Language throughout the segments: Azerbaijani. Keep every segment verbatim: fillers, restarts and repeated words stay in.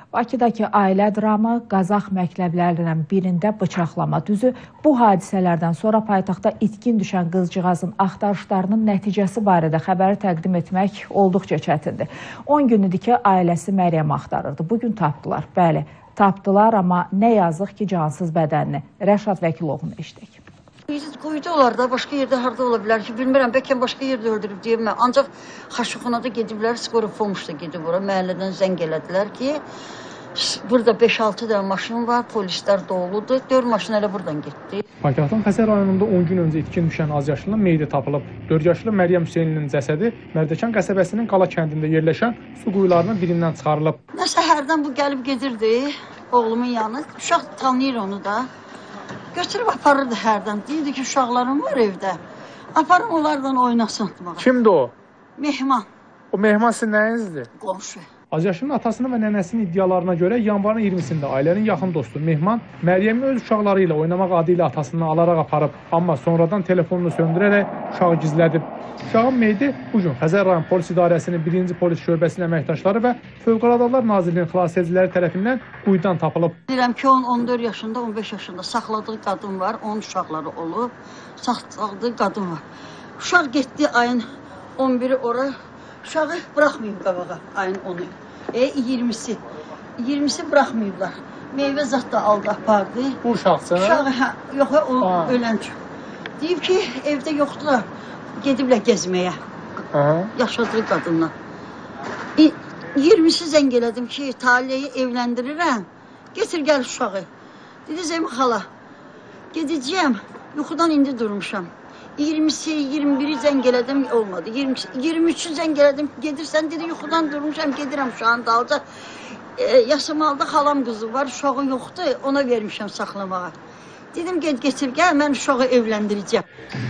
Bakıdakı ailə dramı Qazax məktəblərindən birində bıçaqlama düzü. Bu hadisələrdən sonra paytaxtda itkin düşən qızcığazın axtarışlarının nəticəsi barədə xəbəri təqdim etmək olduqca çətindir. on gündür ki, ailəsi Məryəmi axtarırdı. Bugün tapdılar. Bəli, tapdılar, amma nə yazıq ki, cansız bədənini. Rəşad Vəkilovun eşitdik. Qoydular da, başqa yerdə harda ola bilər ki, bilmirəm, bəlkə başqa yerdə öldürüb deyəm mən. Ancaq Xaşıxanada gediblər, skora pomuşda gedib ora, məhəllədən zəng elədilər ki, burada beş altı dənə maşın var, polislər doludur, dörd maşın elə buradan getdi. Paytaxtın Xəzər rayonunda on gün öncə itkin düşən azyaşlının meyidi tapılıb. dörd yaşlı Məryəm Hüseyninin cəsədi Mərdəkan qəsəbəsinin Qala kəndində yerləşən su quyularının birindən çıxarılıb. Nə səhərdən bu gəlib gedirdi, oğlumun yanı, uşaq tanıyır onu da. Götürüb aparırdı hərdən. Deyirdi ki, uşaqlarım var evdə. Aparım onlardan oynasın. Kimdir o? Mehman. O Mehman sizin nəyinizdir? Qonşu. Azyaşlının atasının və nənəsinin iddialarına görə yanvarın iyirmisində ailənin yaxın dostu Mehman Məryəmi öz uşaqları ilə oynamaq adı ilə atasından alaraq aparıb. Amma sonradan telefonunu söndürərək uşağı gizlədib. Uşağın meyidi bugün Xəzər rayon polis idarəsinin birinci polis şöbəsinin əməkdaşları və Fövqəladə Hallar Nazirliyinin xilasediciləri tərəfindən quyudan tapılıb. Deyirəm ki, on on dörd yaşında, on beş yaşında saxladığı qadın var, onun uşaqları olub, saxladığı qadın var. Uşaq getdi ayın on biri ora, uşağı buraxmayıb qabağa ayın onu. E iyirmisi, iyirmisi buraxmayıblar. Meyvə zat da aldı, apardı. Bu uşaqsa? Uşağı, hə, yox, o Aa. ölən çox. Deyib ki, evdə yoxdular, gediblər gezməyə. Aha. Yaşadığı qadınla. iyirmisi zəng elədim ki, Taliyeyi evləndirirəm, getir gəl uşağı. Dedi, Zeymi xala, gedəcəyəm, yuxudan indi durmuşam. iyirmisi, iyirmi biri zəng elədim, olmadı. iyirmi üçü zəng elədim, gedirsən, dedi, yuxudan durmuşam, gedirəm uşağın dalca. E, Yasamalda xalam qızı var, uşağı yoxdur, ona vermişəm saxlamağa. Dedim, get, getir gəl, mən uşağı evləndirəcəm.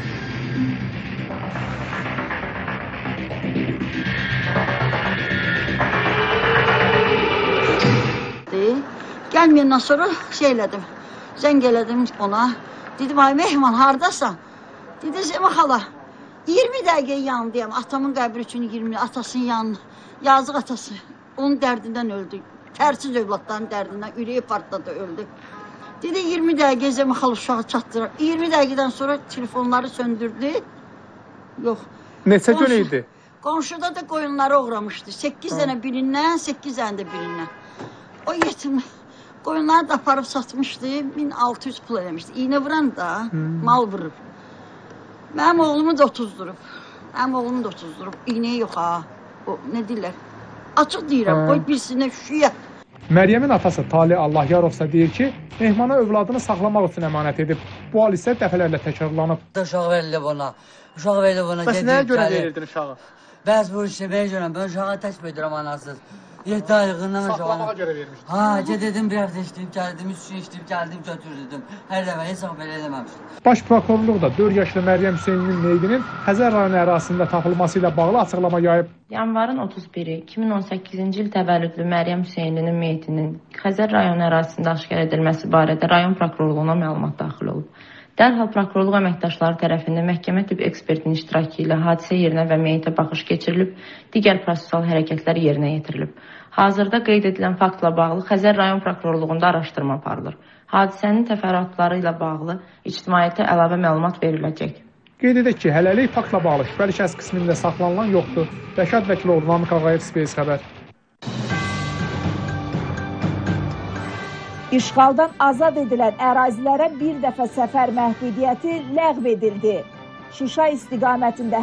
Gəlməyəndən sonra şey elədim, zəng elədim ona. Dedim, ay Mehman, haradasan? Dedi, Zeymi xala, iyirmi dəqiqə yanındayım, atamın qəbri üçün iyirmi, atasının yanına. Yazıq atası, onun dərdindən öldü. Tərsiz övladların dərdindən, ürəyi partladı, öldü. Dedi, iyirmi dəqiqə Zeymi xala uşağı çatdırır. iyirmi dəqiqədən sonra telefonları söndürdü. Yox. Neçə gün idi? Qonşuda da qoyunları uğramışdı. səkkiz dənə birindən, səkkiz dənə də birindən. O yetim qoyunları da aparıb satmışdı, min altı yüz pul eləmişdi. İğnə vuran da, hmm. mal vurub. Mənim oğlumu da otuzdurub. Mənim oğlumu da otuzdurub. İğnəyə yox ha. O, nə deyirlər? Açıq deyirəm, qoy birsinə şüyə. Məryəmin atası Talih Allahyarovsa deyir ki, Mehmana övladını saxlamaq üçün əmanət edib. Bu hal isə dəfələrlə təkrarlanıb. Uşaq verilib ona. Uşaq verilib ona. Bəs nəyə görə verirdin uşağı? Bəs bu işləməyə görə. Ben uşağı təş böyüdürəm anasız. yeddi aylığından uşağı. Saxlamağa görə vermişdim. Ha, gededim bir hafta işləyib gəldim, üç gün işləyib gəldim, götürdüm. Hər dəfə hesab belə eləməmişdim. Baş prokurorluq da dörd yaşlı Məryəm Hüseyninin meyidinin Xəzər rayonu ərazisində tapılması ilə bağlı açıqlama yayıb. Yanvarın otuz biri iki min on səkkizinci il təvəllüdlü Məryəm Hüseyninin meyitinin Xəzər rayonu ərazisində aşkar edilməsi barədə rayon prokurorluğuna məlumat daxil olub. Dərhal prokurorluq əməkdaşları tərəfindən məhkəmə tibb ekspertinin iştirakı ilə hadisə yerinə və meyitə baxış keçirilib, digər prosessual hərəkətlər yerinə yetirilib. Hazırda qeyd edilən faktla bağlı Xəzər rayon prokurorluğunda araşdırma aparılır. Hadisənin təfərrüatları ilə bağlı ictimaiyyətə əlavə məlumat veriləcək. Qeyd edək ki, hələlik faktla bağlı şübhəli şəxs qismində saxlanılan yoxdur. Rəşad Vəkilov, Namiq Ağayev, Space xəbər. İşğaldan azad edilən ərazilərə bir dəfə səfər məhdudiyyəti ləğv edildi. Şuşa istiqamətində